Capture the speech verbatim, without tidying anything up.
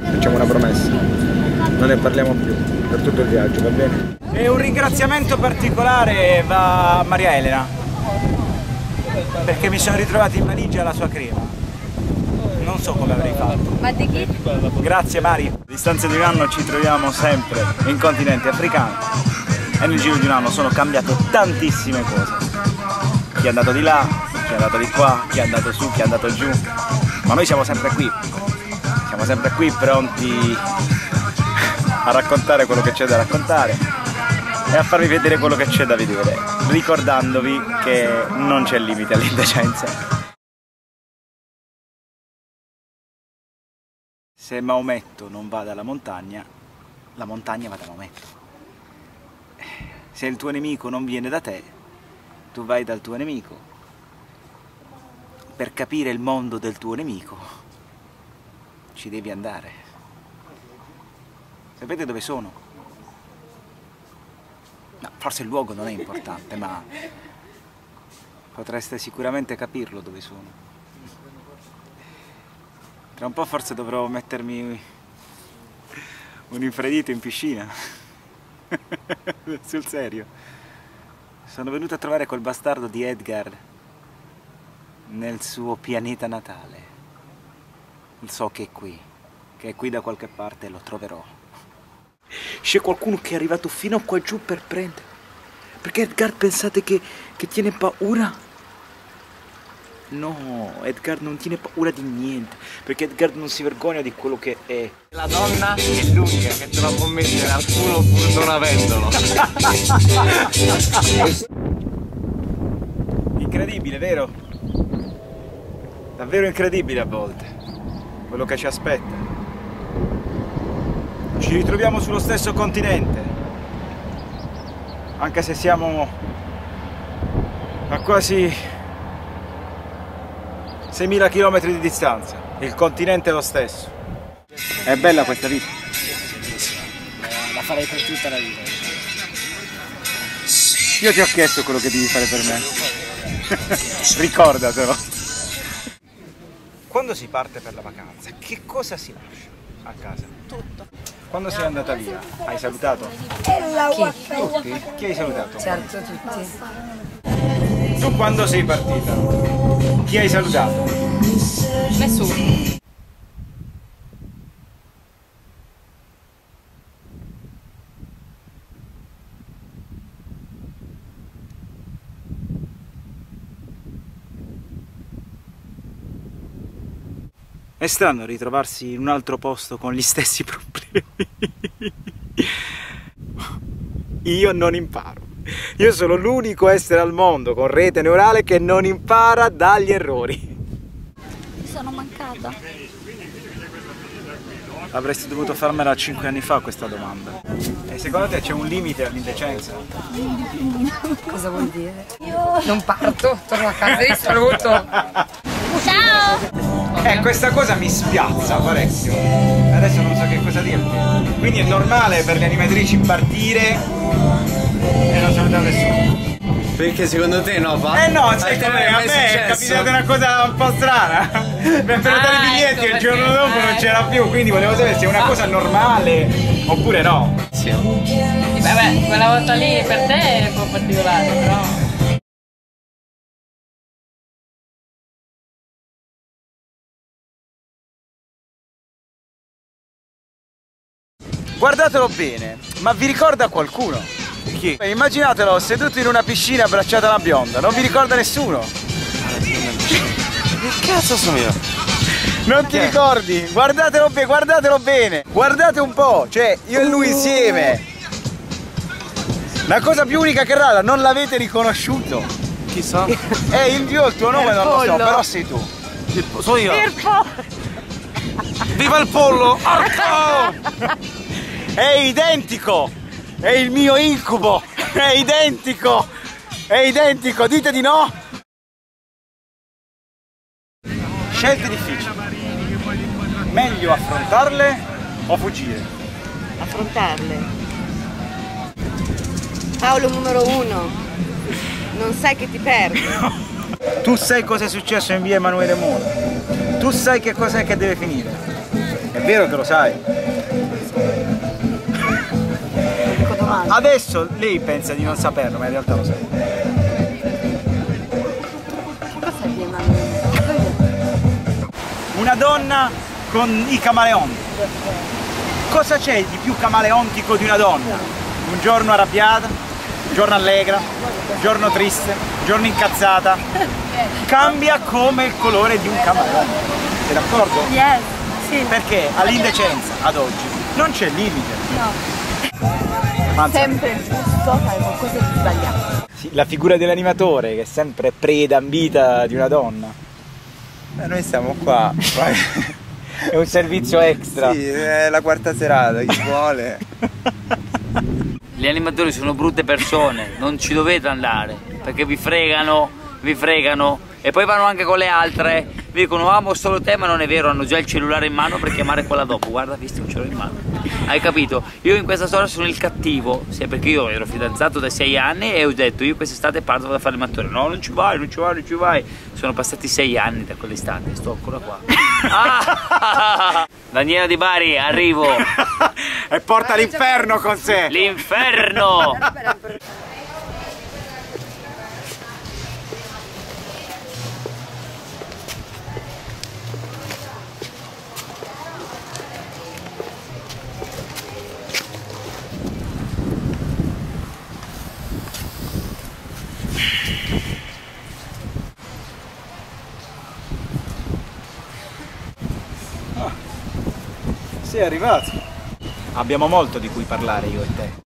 Facciamo una promessa, non ne parliamo più per tutto il viaggio, va bene? E un ringraziamento particolare va a Maria Elena, perché mi sono ritrovato in valigia la sua crema. Non so come avrei fatto. Ma di chi? Grazie Mari. A distanza di un anno ci troviamo sempre in continente africano e nel giro di un anno sono cambiate tantissime cose. Chi è andato di là, chi è andato di qua, chi è andato su, chi è andato giù. Ma noi siamo sempre qui. Siamo sempre qui pronti a raccontare quello che c'è da raccontare e a farvi vedere quello che c'è da vedere, ricordandovi che non c'è limite all'indecenza. Se Maometto non va dalla montagna, la montagna va da Maometto. Se il tuo nemico non viene da te, tu vai dal tuo nemico. Per capire il mondo del tuo nemico, ci devi andare. Sapete dove sono? No, forse il luogo non è importante, ma potreste sicuramente capirlo dove sono. Tra un po' forse dovrò mettermi un infradito in piscina. Sul serio. Sono venuto a trovare quel bastardo di Edgar nel suo pianeta natale. So che è qui, che è qui da qualche parte e lo troverò. C'è qualcuno che è arrivato fino qua giù per prendere. Perché Edgar pensate che, che tiene paura? No, Edgar non tiene paura di niente, perché Edgar non si vergogna di quello che è. La donna è l'unica che te la può mettere al culo pur non avendolo. Incredibile, vero? Davvero incredibile a volte quello che ci aspetta. Ci ritroviamo sullo stesso continente, anche se siamo a quasi seimila chilometri di distanza. Il continente è lo stesso. È bella questa vita. La farei per tutta la vita. Io ti ho chiesto quello che devi fare per me. Ricordatelo. Quando si parte per la vacanza, che cosa si lascia a casa? Tutto. Quando sei andata via, hai salutato? Chi? Tutti? Chi hai salutato? Certo, tutti. Tu quando sei partita, chi hai salutato? Nessuno. È strano ritrovarsi in un altro posto con gli stessi problemi. Io non imparo. Io sono l'unico essere al mondo con rete neurale che non impara dagli errori. Sono mancata. Avresti dovuto farmela cinque anni fa questa domanda. E secondo te c'è un limite all'indecenza? Cosa vuol dire? Non parto, torno a casa e saluto. Ciao! Eh, questa cosa mi spiazza parecchio. Adesso non so che cosa dirti. Quindi è normale per le animatrici partire e non salutare nessuno. Perché secondo te no, fa? Eh no, sai com'è, a me è capitata una cosa un po' strana. Mi è venuto i biglietti e il giorno dopo non c'era più, quindi volevo sapere se è una cosa normale oppure no. Sì. Vabbè, quella volta lì per te è un po' particolare, però... Guardatelo bene, ma vi ricorda qualcuno? Chi? Immaginatelo seduto in una piscina abbracciato a una bionda, non vi ricorda nessuno? Che cazzo sono io? Non ti ricordi? Guardatelo bene, guardatelo bene! Guardate un po', cioè io e lui insieme! La cosa più unica che rara, non l'avete riconosciuto! Chi so? Eh, io il tuo nome non lo so, però sei tu! Il po- sono io! Viva il pollo! Arco! È identico! È il mio incubo! È identico! È identico! Dite di no! Scelte difficili. Meglio affrontarle o fuggire? Affrontarle. Paolo numero uno, non sai che ti perdi. Tu sai cosa è successo in via Emanuele Molo. Tu sai che cos'è che deve finire. È vero che lo sai? Adesso lei pensa di non saperlo, ma in realtà lo sai. Una donna con i camaleonti. Cosa c'è di più camaleontico di una donna? Un giorno arrabbiata, un giorno allegra, un giorno triste, un giorno incazzata. Cambia come il colore di un camaleonte. Sei d'accordo? Yes, sì. Perché all'indecenza, ad oggi, non c'è limite. No. Anzi, Sempre giusto fare qualcosa di sbagliato. sì, la figura dell'animatore che è sempre preda ambita di una donna. Eh, noi siamo qua. È un servizio extra. Sì, è la quarta serata, chi vuole. Gli animatori sono brutte persone, non ci dovete andare, perché vi fregano, vi fregano e poi vanno anche con le altre, vi dicono amo solo te, ma non è vero, hanno già il cellulare in mano per chiamare quella dopo, guarda, visto un cellulare in mano. Hai capito? Io in questa storia sono il cattivo, sì, perché io ero fidanzato da sei anni e ho detto io quest'estate parto da fare l'animatore. No, non ci vai, non ci vai, non ci vai. Sono passati sei anni da quell'estate, sto ancora qua. Ah! Daniela Di Bari, arrivo. E porta l'inferno con sé. L'inferno! Sei arrivato. Abbiamo molto di cui parlare io e te.